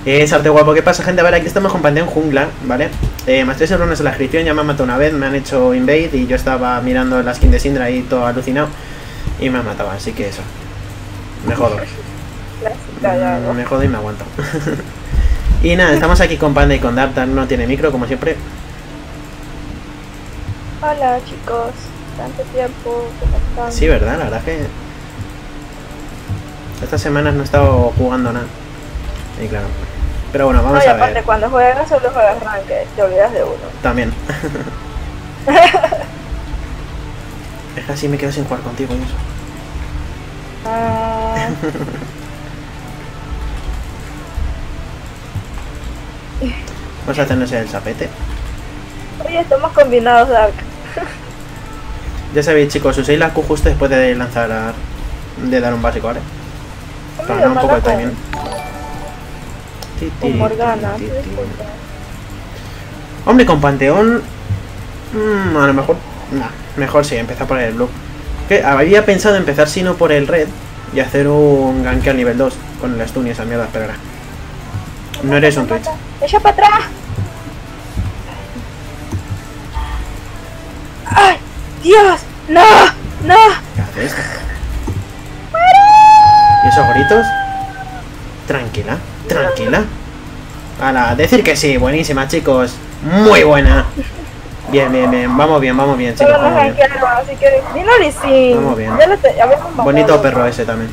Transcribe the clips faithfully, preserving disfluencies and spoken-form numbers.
Es arte guapo. ¿Qué pasa, gente? A ver, aquí estamos con Panteón Jungla, ¿vale? Eh, más tres euros en la inscripción, ya me han matado una vez, me han hecho invade y yo estaba mirando la skin de Syndra ahí todo alucinado y me han matado, así que eso. Me jodo. Mm, me jodo y me aguanto. Y nada, estamos aquí con Panda y con Dark. Dark no tiene micro, como siempre. Hola, chicos. Tanto tiempo. ¿Cómo están? Sí, ¿verdad? La verdad es que estas semanas no he estado jugando nada. Y claro. Pero bueno, vamos no, y a aparte, ver. Cuando juegas solo juegas ranked, te olvidas de uno. También. Es que así me quedo sin jugar contigo y eso. Ah. Vamos a hacernos el zapete. Oye, estamos combinados, Dark. Ya sabéis, chicos, uséis la Q justo después de lanzar a, de dar un básico, ¿vale? Para ganar un poco de timing. Con Morgana. Hombre, con Panteón mmm, a lo mejor nah, mejor sí, empezar por el blue. Que había pensado empezar si no por el red y hacer un gank al nivel dos con el stun y esa mierda, pero ahora no eres un Twitch. ¡Echa para atrás! ¡Ay! ¡Dios! ¡No! ¡No! ¿Qué hace esto? ¿Y esos gritos? Tranquila, tranquila. Ala, decir que sí, buenísima, chicos. Muy buena. Bien, bien, bien. Vamos bien, vamos bien, chicos. Vamos bien. Así que, dilo Lisín. Vamos bien. Ya lo te, ya bonito perro ese también.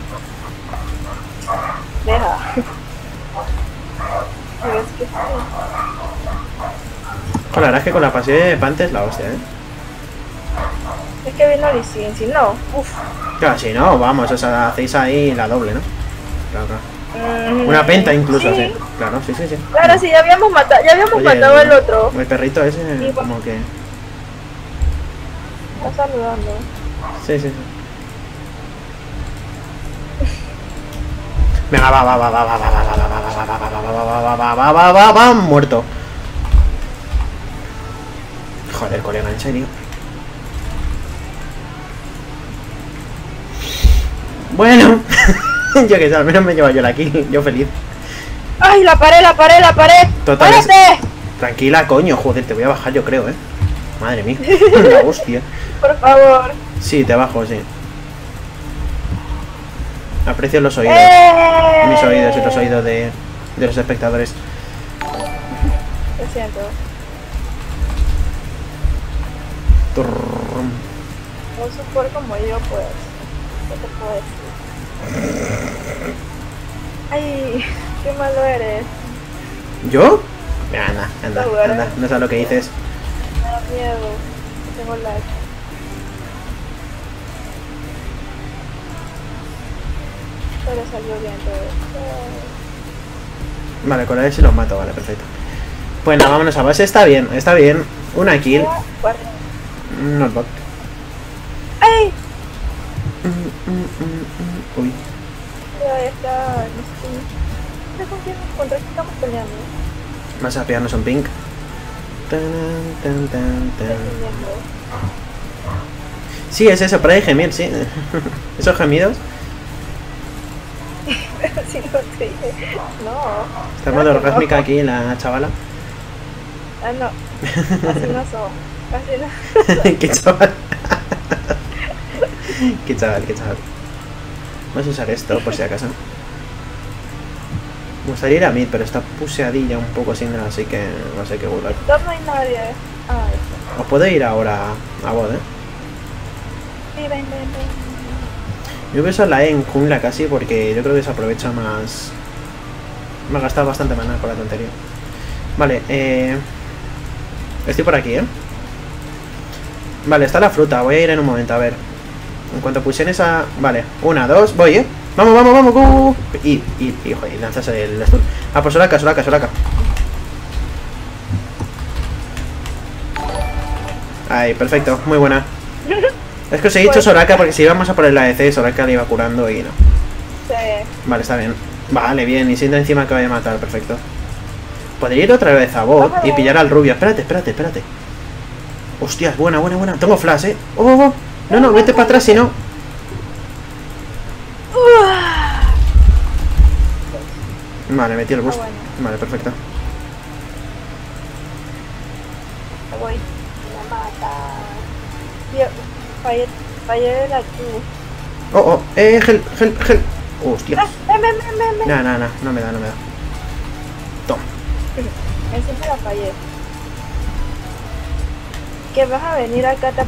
Deja. La verdad es que con la pasión de Pante es la hostia, ¿eh? Es que vino Lisín, si no, uff. Claro, si no, vamos, o sea, hacéis ahí la doble, ¿no? Claro, claro. Mm, Una penta incluso, sí. sí. Claro, sí, sí, sí. Claro, sí, ya habíamos matado, ya habíamos Oye, matado el, al otro. El perrito ese, sí, como que... Está saludando. Sí, sí, sí. Venga, va, va, va, va, va, va, va, va, va, va, va, va, va, va, va, va, va, va, va, muerto. Joder, colega, en serio. Bueno, yo que sé, al menos me llevo yo la kill, yo feliz. ¡Ay, la pared, la pared, la pared! Total, es... ¡Párate! Tranquila, coño, joder, te voy a bajar yo creo, eh. Madre mía, la hostia. Por favor. Sí, te bajo, sí. Aprecio los oídos. ¡Eh! Mis oídos y los oídos de, de los espectadores. Lo siento. Turrum. No support como yo, pues. ¿Qué te puedo decir? Ay, qué malo eres. ¿Yo? Anda, anda, anda, no sabes lo que dices. Me da miedo. Tengo lag. Pero salió bien todo. Vale, con él si los mato, vale, perfecto. Pues nada, vámonos a base, está bien, está bien. Una kill. Not bad. ¡Ay! Uy. Ya está. No sé con quién, contra quién estamos peleando. Vas a pillarnos un pink. Tan, tan, tan, tan. Sí, es eso, para de gemir, sí. Esos gemidos. Si no te dije. No. Está en modo orgásmica aquí la chavala. Ah, no. Así no son. Así no. Qué chaval. Qué chaval, qué chaval. Vamos a usar esto por si acaso. Me gustaría ir a mid, pero está puseadilla un poco sin nada, así que no sé qué volver. No, no hay nadie. Ah, eso. Os puedo ir ahora a bot, eh. Sí, ven, ven, ven. Yo voy a usar la E en jungla casi porque yo creo que se aprovecha más. Me ha gastado bastante mana con la tontería. Vale, eh. Estoy por aquí, eh. Vale, está la fruta, voy a ir en un momento, a ver. En cuanto pusieron esa... Vale, una, dos, voy, eh. Vamos, vamos, vamos, go, go, go. Y, y, y, joder, lanzas el stun. Ah, pues Soraka, Soraka, Soraka. Ahí, perfecto, muy buena. Es que os he dicho Soraka porque si íbamos a poner la A D C, Soraka le iba curando y no. Sí. Vale, está bien. Vale, bien, y siento encima que vaya a matar, perfecto. Podría ir otra vez a bot y pillar al rubio. Espérate, espérate, espérate. Hostias, buena, buena, buena. Tengo flash, eh. Oh, oh, oh. No, no, vete para atrás si no. Vale, metí el boost. Ah, bueno. Vale, perfecto. Me voy. Me mata. Tío, fallé, fallé de la Q. Oh, oh, eh, gel, gel, gel. Hostia. Ah, ven, ven, ven, ven, ven. No, no, no, no me da, no me da. Toma. Encima la fallé. Que vas a venir acá. Ta...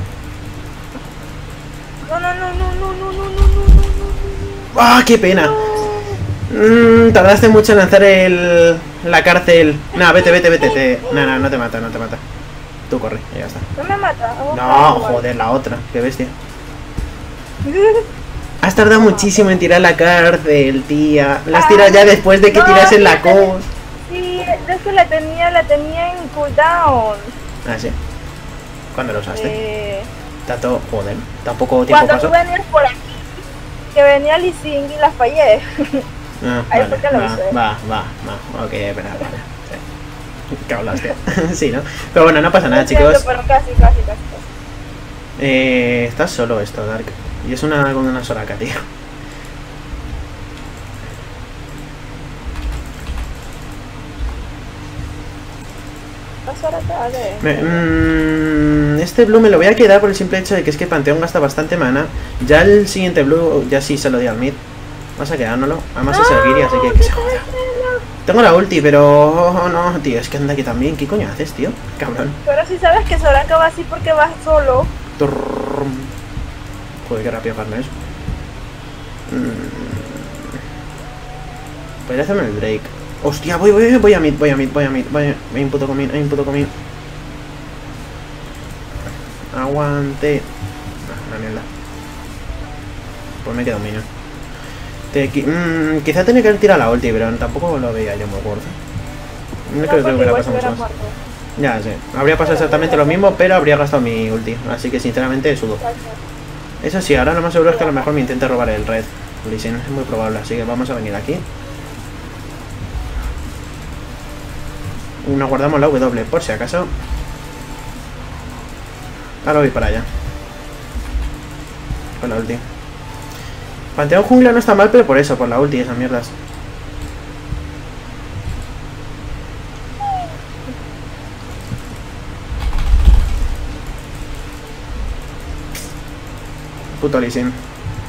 No, no, no, no, no, no, no, no, no, no, no. ¡Ah, qué pena! Mm, tardaste mucho en lanzar el... la cárcel. No, vete, vete, vete. Te... No, no, no te mata, no te mata. Tú corre, y ya está. No me mata. No, joder, la otra. Qué bestia. Has tardado muchísimo en tirar la cárcel, tía. La has tirado ya después de que no, tiras en la sí, cos. Sí, es que la tenía, la tenía en cooldown. Ah, sí. ¿Cuándo lo usaste? Eh, Tanto, joder, tampoco tiempo cuando pasó. tú venías por aquí, que venía Lee Sin y la fallé. Ah, Ahí vale, fue que lo va, usé. va, va, va. Ok, espera, vale. Sí. ¿Qué hablas, tío? Sí, ¿no? Pero bueno, no pasa nada, Lo siento, chicos. pero casi, casi, casi. casi. Eh, estás solo esto, Dark. Y es una con una soraca, tío. Paso ahora, dale. Me- mm, este blue me lo voy a quedar por el simple hecho de que es que Panteón gasta bastante mana. Ya el siguiente blue, ya sí se lo di al mid. Vas a quedárnoslo. Además es el Giri, así que que se joda. Tengo la ulti, pero... oh, no, tío, es que anda aquí también. ¿Qué coño haces, tío? Cabrón. Pero si sabes que Soraka va así porque vas solo. Trrrrum. Joder, qué rápido farme eso. Mm. Podría hacerme el Drake. Hostia, voy, voy, voy a mid, voy a mid, voy a mid, voy a... Hay un puto comín, hay un puto comín. Aguante. Ah, una mierda. Pues me quedo un minion. Te, qui- mm, quizá tenía que haber tirado la ulti, pero tampoco lo veía yo muy gordo. No, No, creo que porque hubiera igual pasado se mucho hubiera más. muerto. Ya, sí. Habría pasado exactamente lo mismo, pero habría gastado mi ulti. Así que sinceramente sudo. Eso sí, ahora lo más seguro es que a lo mejor me intente robar el red. Lee Sin, es muy probable, así que vamos a venir aquí. Nos guardamos la W por si acaso. Ahora voy para allá. Con la ulti. Panteón jungla no está mal, pero por eso, por la ulti y esas mierdas. Puto Lee Sin.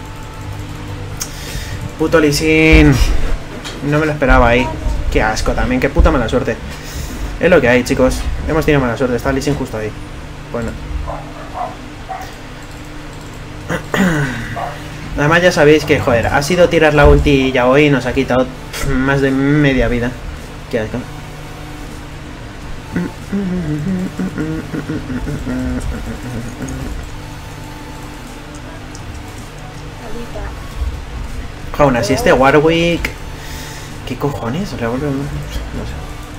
Puto Lee Sin. No me lo esperaba ahí. Qué asco también, qué puta mala suerte. Es lo que hay, chicos. Hemos tenido mala suerte, está Lee Sin justo ahí. Bueno. Además ya sabéis que, joder, ha sido tirar la ulti ya hoy y nos ha quitado pff, más de media vida. Qué asco. Aún así este Warwick... ¿Qué cojones? Revuelve... No sé.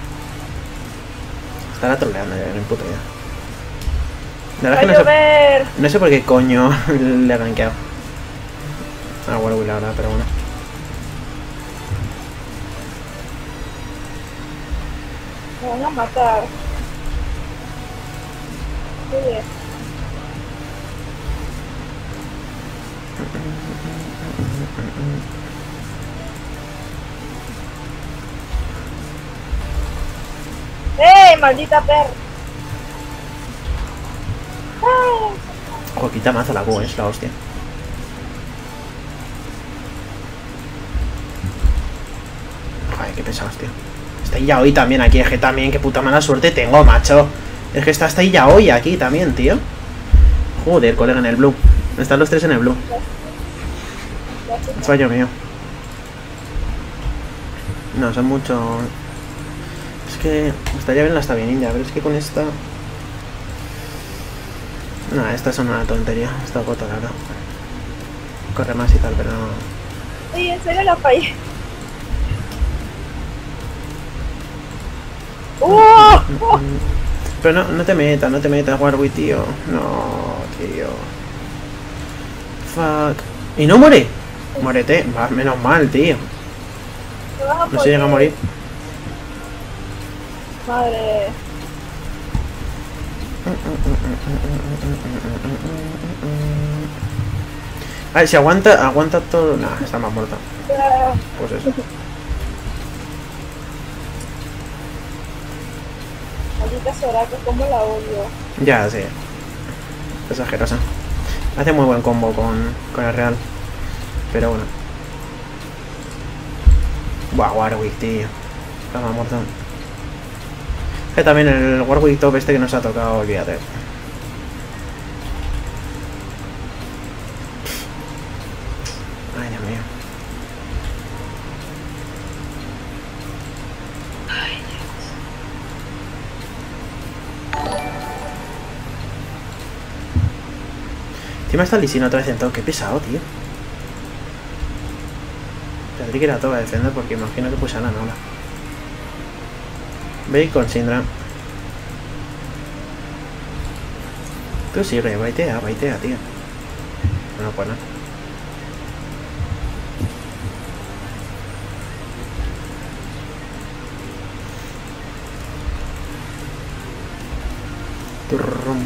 Estará troleando ya, no puta idea. La verdad Va es a que no sé, llover. no sé por qué coño le ha gankeado. Ah, Warwick la verdad, pero bueno. Me van a matar. Oye. ¡Ey, maldita perra! ¡Ay! Ojo, quita mazo la Q, es la hostia. Joder, qué pesados, tío. Está ahí ya hoy también aquí, es que también, qué puta mala suerte tengo, macho. Es que está hasta ahí ya hoy aquí también, tío. Joder, colega, en el blue. Están los tres en el blue. Fallo mío. No, son mucho... Es que estaría bien la está bien india, pero es que con esta... No, estas son una tontería. Esta gota, la verdad. Corre más y tal, pero no... Oye, en serio la fallé. ¡Uh! Pero no, no te metas, no te metas, Warwick, tío. No, tío. Fuck. ¿Y no muere? Muérete. Va, menos mal, tío. ¿Te vas a No se llega a morir. Madre. A ver, si aguanta, aguanta todo... Nah, está más muerta. Pues eso. Maldita Soraka, como la odio. Ya, sí. Exagerosa. Hace muy buen combo con, con el Real. Pero bueno. Buah, Warwick, tío. Estaba muerto. Que también el Warwick top este que nos ha tocado, olvídate. Ay, Dios mío. Encima está Lisina otra vez en todo. Qué pesado, tío. Tendría que ir a todo a defender porque imagino que pues a la nola. Ve con Syndra. Tú sigue, baitea, baitea, tío. No, pues no. Turrum.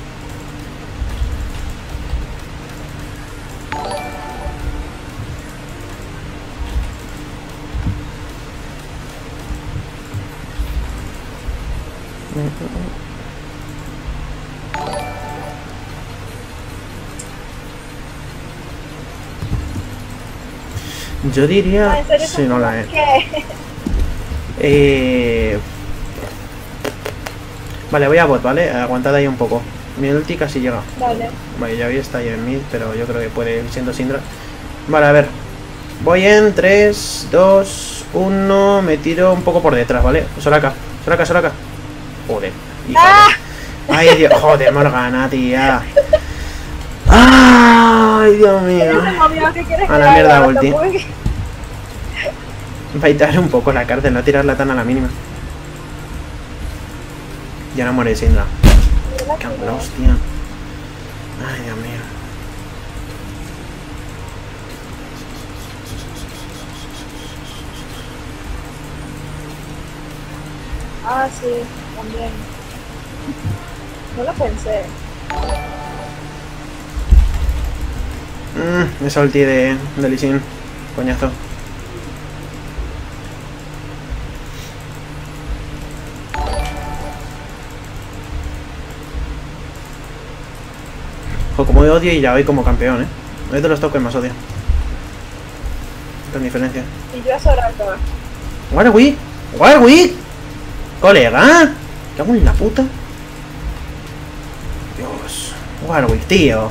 Yo diría... Ah, ¿en serio? Si no la he... ¿Qué? Eh... Vale, voy a bot, ¿vale? Aguantad ahí un poco. Mi ulti casi llega. Vale. Vale, ya vi está ahí en mid, pero yo creo que puede ir siendo Syndra. Vale, a ver. Voy en tres, dos, uno. Me tiro un poco por detrás, ¿vale? Soraka, Soraka, Soraka. Joder. Hija ¡Ah! de... Ay, Dios. Joder, Morgana, tía. Ay, Dios mío. A la mierda, ulti. Baitar un poco la cárcel, no tirarla tan a la mínima. Ya no muere Syndra. Qué hostia. Ay, Dios mío. Ah, sí, también. No lo pensé. Mmm, esa ulti de, de Lee Sin. Coñazo. O como yo odio y ya voy como campeón, eh. Es de los toques más odio. Con diferencia. Y yo a Soraka. Warwick, Warwick, colega. ¿Qué hago en la puta? Dios, Warwick, tío.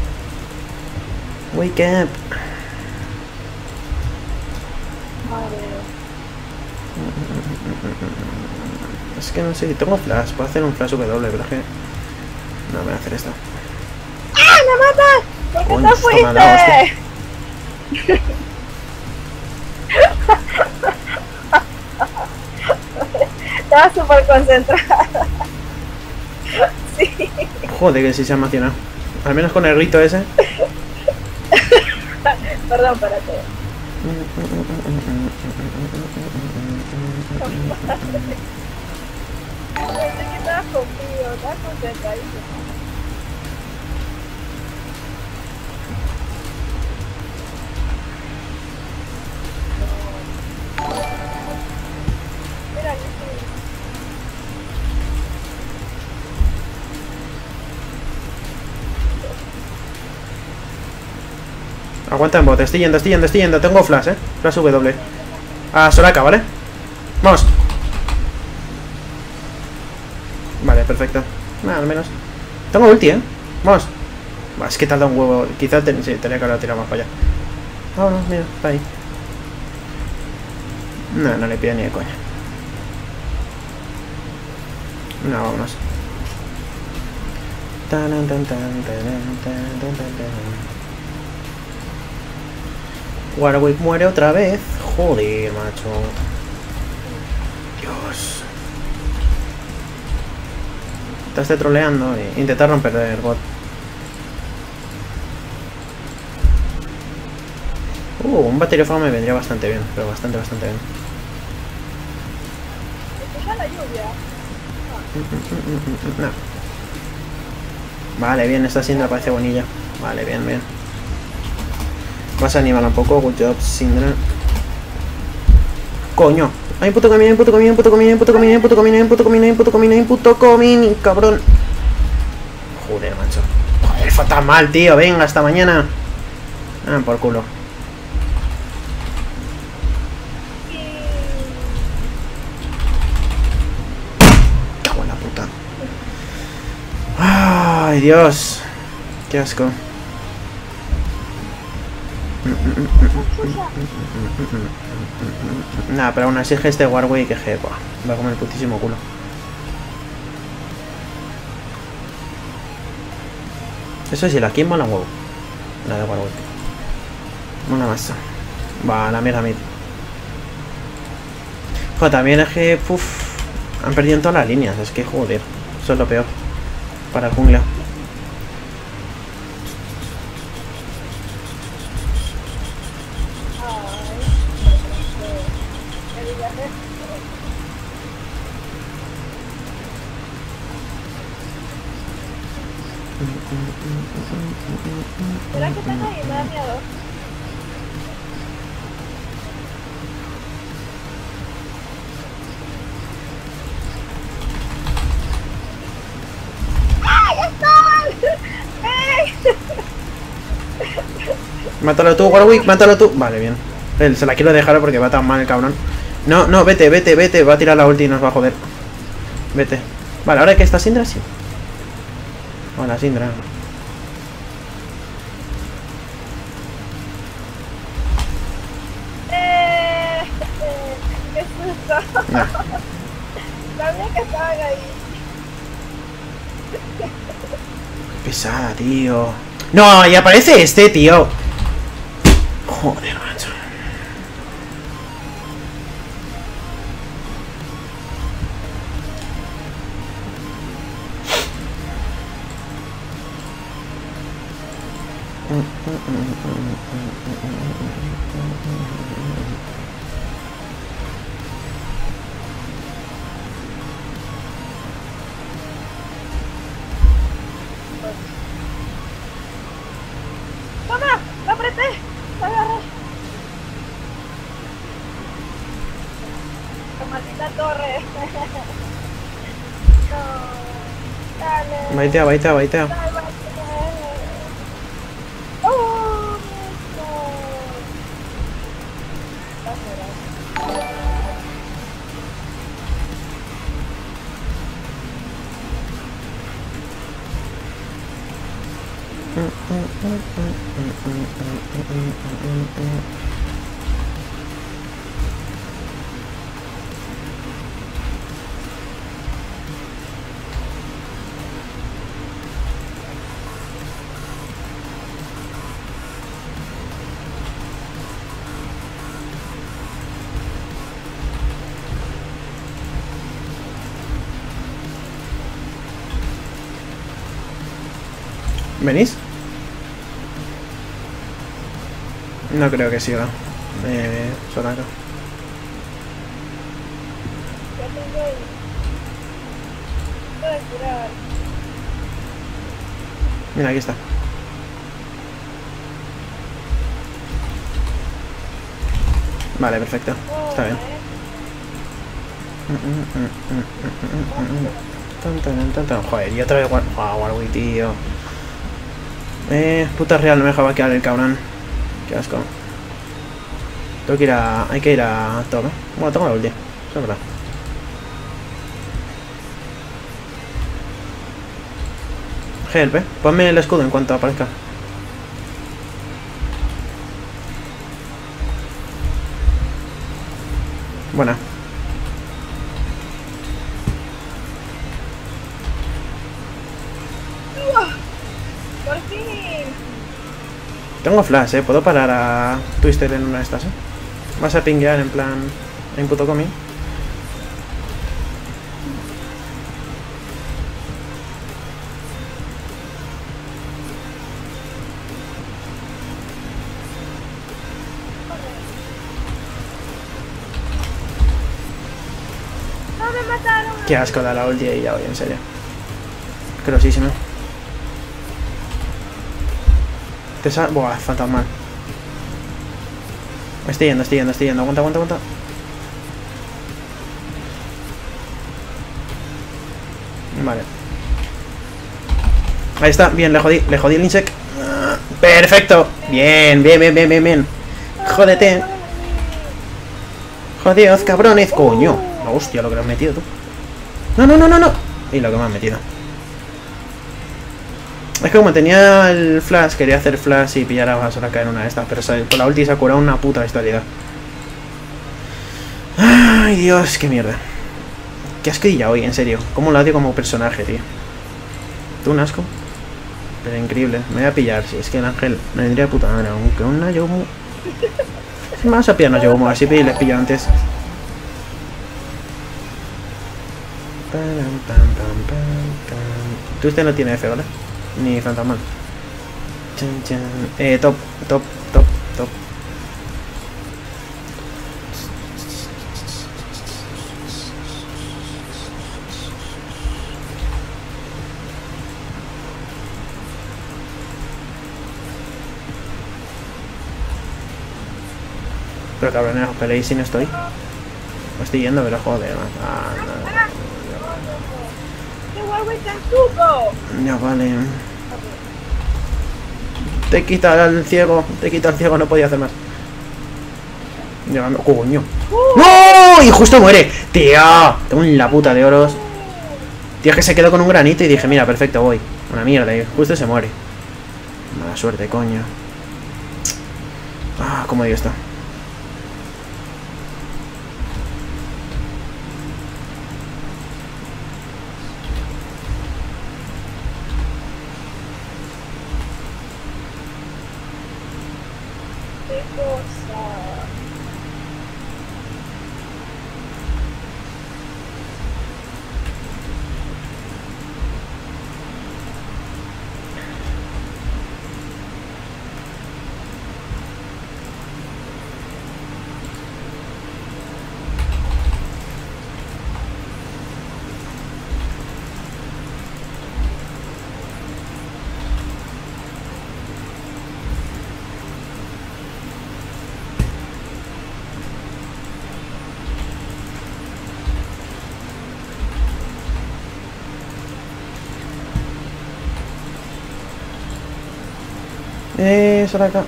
Wake up. Madre. Es que no sé, tengo flash, puedo hacer un flash W, pero es que... No, voy a hacer esto. ¡Ah, me mata! ¿Por qué Coño, te esto me ha dado, fuiste? Estaba súper concentrada. Sí. Joder, que sí se ha emocionado. Al menos con el rito ese. Perdón, espérate. Pensé que estabas conmigo, estabas concentradísimo. Mira, aquí estoy. Aguanta en bot, estoy yendo, estoy yendo, estoy yendo. Tengo flash, eh. Flash W. A Soraka, ¿vale? Vamos. Vale, perfecto. Nada, al menos. Tengo ulti, eh. Vamos. Bah, es que tarda un huevo. Quizás ten... sí, tenía que haberlo tirado más para allá. No, no, mira, está ahí. No, no le pido ni de coña. No, vámonos. Tan, tan, tan, tan, tan, tan, tan, tan. Warwick muere otra vez. Joder, macho. Dios. Estás troleando e intentar romper el bot. Uh, un bateriofago me vendría bastante bien, pero bastante, bastante bien. ¿Escucha la lluvia? No. Vale, bien, esta Syndra parece bonilla. Vale, bien, bien. Vas a animar un poco, good job, Syndra. Coño, Hay un puto camino, hay un puto camino, hay un puto camino, hay un puto camino, hay un puto camino, hay un puto camino, hay un puto camino, hay un puto camino, cabrón. Joder, macho. Joder, fatal mal, tío. Venga, hasta mañana. Ah, por culo. Cago en la puta. Ay, Dios. Qué asco. Nah, pero aún así es que este Warwick que je, buah, va a comer el putísimo culo. Eso sí, la Kim mola un huevo. La de Warwick. Una masa. Va, la mierda mid. Joder, también es que, uff, han perdido en todas las líneas. Es que, joder, eso es lo peor. Para el jungla. ¿Será que están ahí? Me da miedo. ¡Ay, están! ¡Ey! Mátalo tú, Warwick, mátalo tú. Vale, bien. Él, se la quiero dejar porque va tan mal el cabrón. No, no, vete, vete, vete. Va a tirar la ulti y nos va a joder. Vete. Vale, ahora que está Syndra, sí. Hola, Syndra. Eh, eh, ¡Qué susto! Nah. Sabía que estaban ahí. Pesada, tío. No, y aparece este, tío. Joder, macho. ¡Toma! ¡Lo apreté! ¡Lo agarré! ¡La maldita torre! No. Dale. Baitea, baitea, baitea. Dale, dale. ¡Oh! No. ¿Venís? No creo que siga. Eh, Soraka. Ya tengo el... Puedo curar. Mira, aquí está. Vale, perfecto. Está bien. Tan, tan, tan, tan. Joder, y otra vez War... oh, Warwick, tío. Eh, puta real, no me dejaba quedar el cabrón. Qué asco. Tengo que ir a... Hay que ir a... Top, ¿eh? Bueno, tengo la ulti. Eso es verdad. Help, eh. Ponme el escudo en cuanto aparezca. Buena. ¡Por fin! Tengo flash, eh. Puedo parar a Twister en una de estas, eh. Vas a pinguear en plan... En puto comi. ¡No me mataron! Qué asco da la ulti ahí ya hoy, en serio. Crosísimo. Te sal... Buah, fantasmal. Estoy yendo, estoy yendo, estoy yendo. Aguanta, aguanta, aguanta. Vale. Ahí está, bien, le jodí, le jodí el insect. Perfecto. Bien, bien, bien, bien, bien, bien. Jódete. Jodeos, cabrones, coño. Hostia, lo que le has metido tú. No, no, no, no, no. Y lo que me has metido. Es que como tenía el flash, quería hacer flash y pillar a Soraka en una de estas. Pero con la ulti se ha curado una puta bestialidad. Ay, Dios, qué mierda. Qué asquilla hoy, en serio. Cómo lo odio como personaje, tío. Tú un asco. Pero increíble. Me voy a pillar. Si es que el ángel me vendría de puta madre. Aunque una Yomu. Si me vas a pillar una Yomu, así les pillo antes. Tú usted no tiene F, ¿vale? Ni fantasmal. Chan, chan. Eh, top, top, top, top. Pero cabrones, os peleéis si no estoy. Me estoy yendo, pero joder. Ah, no. Ya vale. Te quita el ciego, te quita el ciego, no podía hacer más. Ya, no, coño. ¡No! Y justo muere. Tío, tengo la puta de oros. Tío, es que se quedó con un granito y dije, mira, perfecto, voy. Una mierda, y justo se muere. Mala suerte, coño. Ah, cómo dio esto. Eh, Soraka.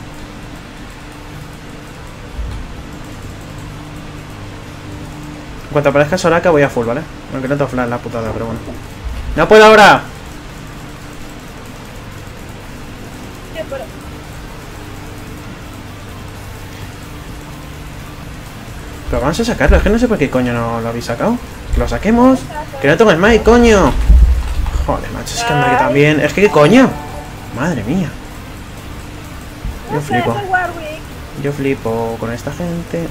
En cuanto aparezca Soraka voy a full, ¿vale? Aunque no tengo flash la putada, pero bueno. ¡No puedo ahora! Pero vamos a sacarlo, es que no sé por qué coño no lo habéis sacado. Que lo saquemos. Que no tengo smite, coño. Joder, macho, es que anda que también. Es que qué coño. Madre mía. Yo flipo. Yo flipo con esta gente.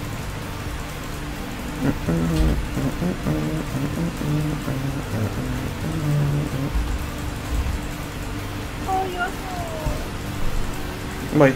Voy.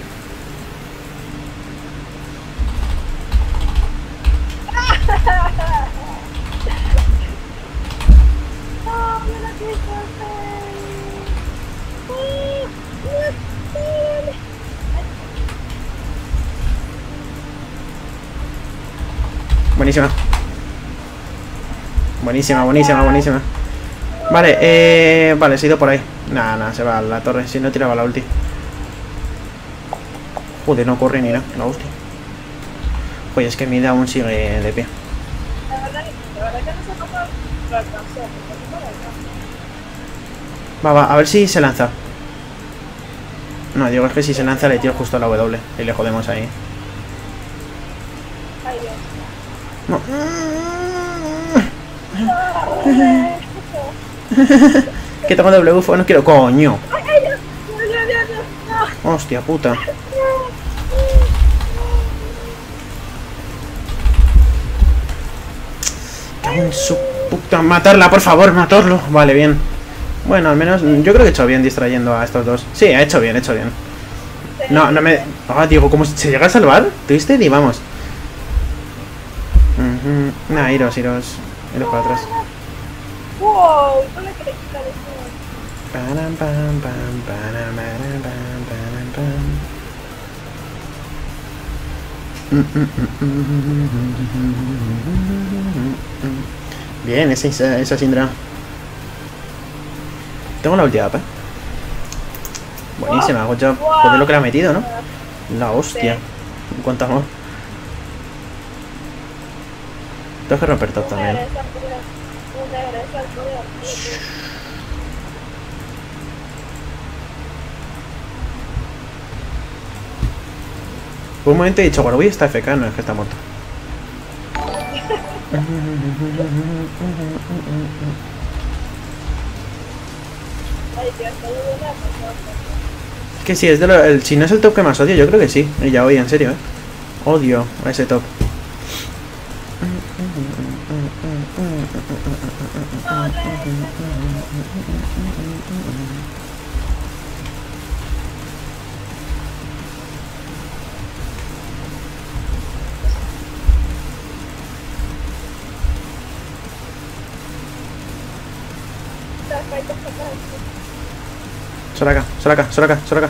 Buenísima. Buenísima, buenísima, buenísima. Vale, eh... Vale, se ha ido por ahí. Nada, nada, se va a la torre. Si no tiraba la ulti. Joder, no corre ni nada. La hostia. Oye, es que mi aún sigue de pie. Va, va, a ver si se lanza. No, digo, es que si se lanza le tiro justo a la W. Y le jodemos ahí. No. Que tengo W, no quiero. Coño. Hostia puta. Cago en su puta. Matarla, por favor, matarlo. Vale, bien. Bueno, al menos yo creo que he hecho bien distrayendo a estos dos. Sí, ha hecho bien, he hecho bien. No, no me... Ah, Diego, ¿cómo se llega a salvar? ¿Tuviste? Y vamos. Uh-huh. Nah, iros, iros. Iros para atrás. Wow, no le quería quitar eso. Pam, pam, pam, pam, pam, pam, pam. Bien, esa, esa, esa Syndra. Tengo la última, ¿eh? Buenísima, good job. Joder lo que le ha metido, ¿no? La hostia. Cuánto amor. Tengo que romper top también. Por un momento he dicho, Warwick está F K, no es que está muerto. Que sí, es de lo, el, si no es el top que más odio, yo creo que sí. Y ya hoy, en serio, ¿eh? Odio a ese top. Soraka, Soraka, Soraka, Soraka.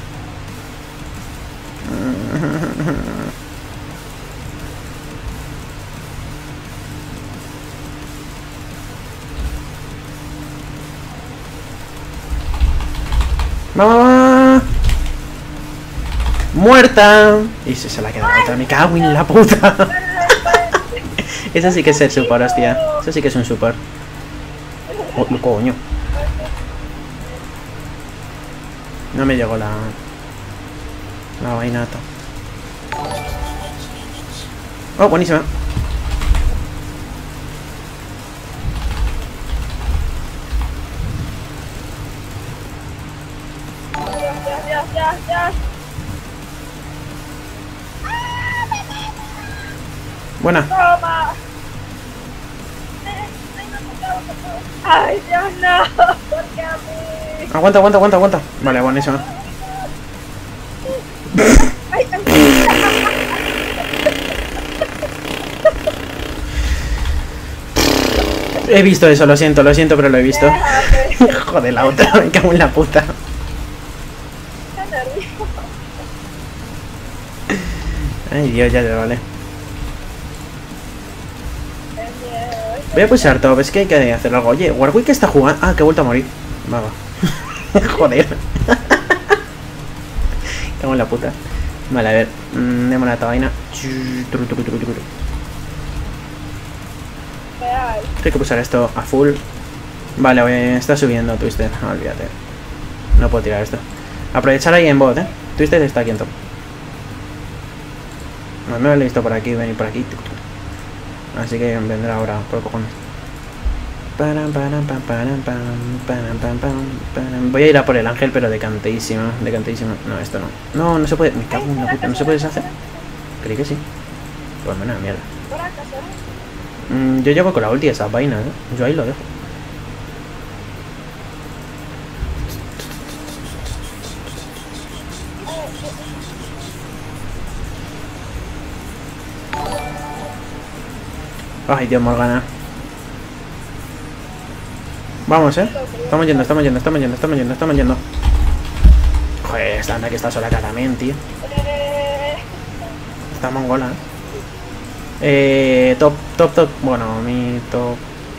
¡Mamá! ¡Muerta! Y se, se la queda otra. Me cago en la puta. Eso sí que es el super, hostia. Eso sí que es un super. Oh, coño. No me llegó la... La vainata. Oh, buenísima. Ya, ya, ya. Buena. Toma. Ay, Dios, no. Porque a mí. Aguanta, aguanta, aguanta, aguanta. Vale, buenísima. Ay, ay. He visto eso, lo siento, lo siento, pero lo he visto. Joder, la otra, me cago en la puta. Ay, Dios, ya te vale. Voy a pulsar top, es que hay que hacer algo. Oye, Warwick está jugando. Ah, que he vuelto a morir. Va, va. Joder. Cago en la puta. Vale, a ver. Mmm, demos la vaina. Hay que pulsar esto a full. Vale, voy, está subiendo Twister. No, olvídate. No puedo tirar esto. Aprovechar ahí en bot, eh. Twister está aquí en top. No me lo he visto por aquí, venir por aquí. Así que vendrá ahora, por cojones. Voy a ir a por el ángel, pero decanteísimo, decanteísimo. No, esto no. No, no se puede. Me cago en la puta, ¿no se puede deshacer? Creí que sí. Pues menos mierda. Mm, yo llevo con la ulti esas vainas, ¿eh? Yo ahí lo dejo. Ay, Dios, Morgana. Vamos, eh. Estamos yendo, estamos yendo, estamos yendo, estamos yendo, estamos yendo. Joder, esta anda que está sola también, tío. Está mongola, eh. Eh, top, top, top. Bueno, mi top.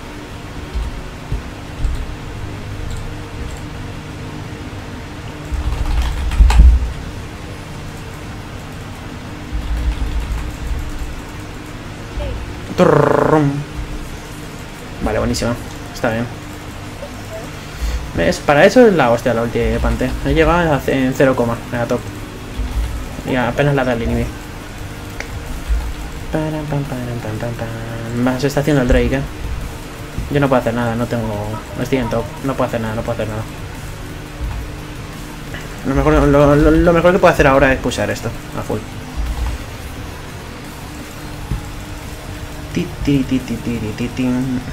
Vale, buenísimo. Está bien. ¿Ves? Para eso es la hostia la ulti de Pante. He llegado en cero, en la top. Y apenas la da el inhibir. Se está haciendo el Drake, ¿eh? Yo no puedo hacer nada, no tengo... No estoy en top. No puedo hacer nada, no puedo hacer nada. Lo mejor, lo, lo, lo mejor que puedo hacer ahora es pushar esto a full. Ti, ti, ti, ti, ti, ti, ti.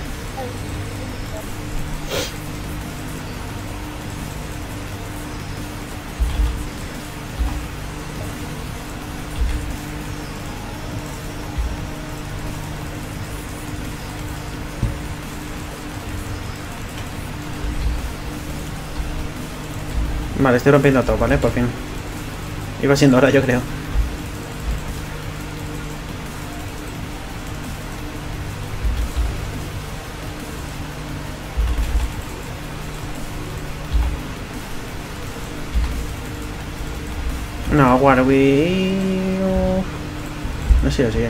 Vale, estoy rompiendo todo, ¿vale? Por fin. Iba siendo hora, yo creo. No, Warwick... No sé, lo sigue, ¿eh?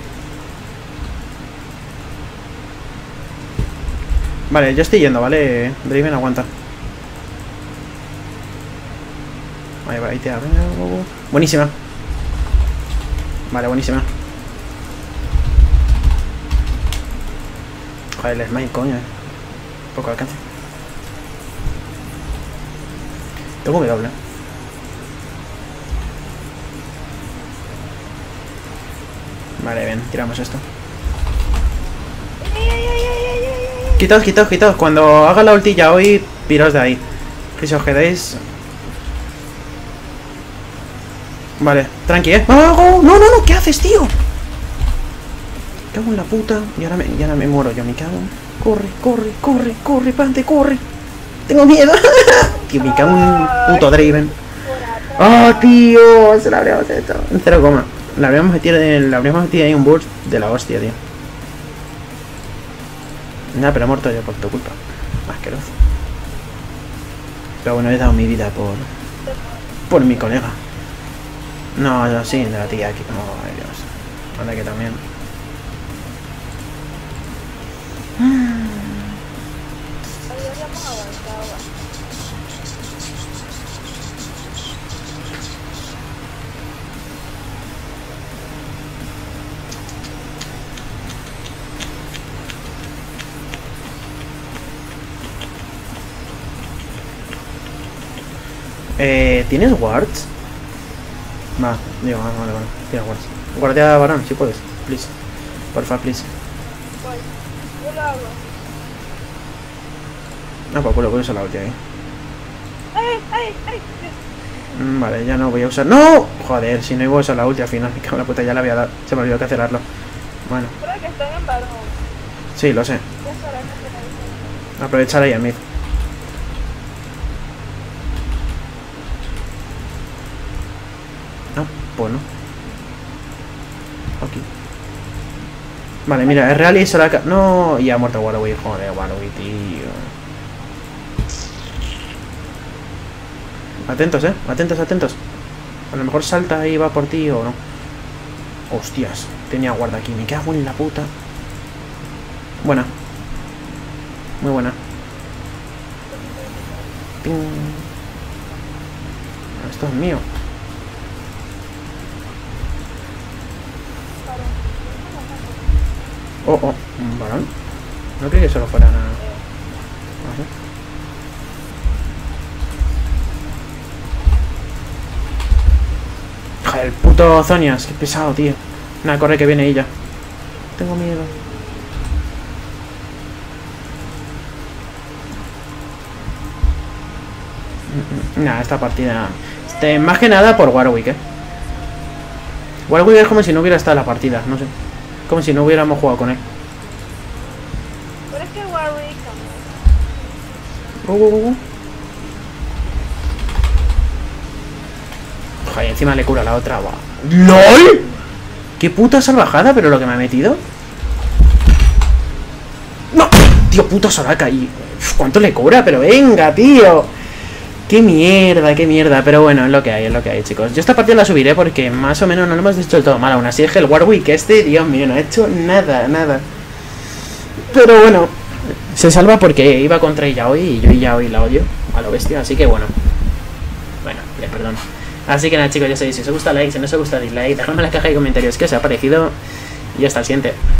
Vale, yo estoy yendo, ¿vale? Draven, aguanta. Ahí va, ahí te abre. Buenísima. Vale, buenísima. Joder, el smite, coño. Poco alcance. Tengo W. Vale, bien, tiramos esto. Quitaos, quitaos, quitaos. Cuando haga la ultilla hoy, piraos de ahí. Que si os quedáis... Vale, tranqui, ¿eh? ¡Oh, no, no, no! ¿Qué haces, tío? Me cago en la puta. Y ahora me, y ahora me muero yo, me cago. Corre, corre, corre, corre, pante, corre. Tengo miedo. Tío, me cago en un puto Draven. ¡Oh, tío! Se la habríamos hecho. En cero coma. La habríamos metido, en, la habríamos metido ahí un burst de la hostia, tío. Nada, pero he muerto yo por tu culpa. Asqueroso. Pero bueno, he dado mi vida por... Por mi colega. No, yo sí, de la tía aquí. Oh, ay Dios. Anda que también. Eh, ¿tienes wards? Va, digo, vale, vale, vale. Tienes wards. Guardia varón, si puedes, please. Porfa, please. Voy. Yo lo hago. Ah, pues lo voy a usar la ulti ahí. ¡Ay, ay, ay! Mm, Vale, ya no voy a usar. ¡No! Joder, si no iba a usar la ulti al final, me cago en la puta, ya la había dado. Se me olvidó cancelarlo. Bueno. Creo que estoy en varón. Sí, lo sé. Ya será que se me dice. Aprovechar ahí a mid. No, pues no. Aquí. Vale, mira, es real y se la... No, y ha muerto Warwick, joder, Warwick, tío. Atentos, eh, atentos, atentos. A lo mejor salta y va por ti o no. Hostias, tenía guarda aquí, me cago en la puta. Buena. Muy buena. Ping. Esto es mío. Oh, oh, un varón. No creí que solo fuera nada. No sé. Joder, el puto Zonias, qué pesado, tío. Nada, corre que viene ella. Tengo miedo. Nada, esta partida... Este, más que nada por Warwick, eh. Warwick es como si no hubiera estado en la partida, no sé. Como si no hubiéramos jugado con él. Pero es que Warwick... Uh, uh, uh. Joder, encima le cura a la otra. Va. ¡LOL! ¡Qué puta salvajada! Pero lo que me ha metido. ¡No! Tío, puta Soraka. Y... Uf, ¿cuánto le cura? Pero venga, tío. ¡Qué mierda, qué mierda! Pero bueno, es lo que hay, es lo que hay, chicos. Yo esta partida la subiré porque más o menos no lo hemos hecho del todo mal. Aún así es que el Warwick este, Dios mío, no ha hecho nada, nada. Pero bueno, se salva porque iba contra Yaoi y yo Yaoi la odio a lo bestia. Así que bueno. Bueno, le perdono. Así que nada, chicos, ya sabéis, si os gusta like, si no os gusta dislike, dejadme en la caja de comentarios qué os ha parecido y hasta el siguiente.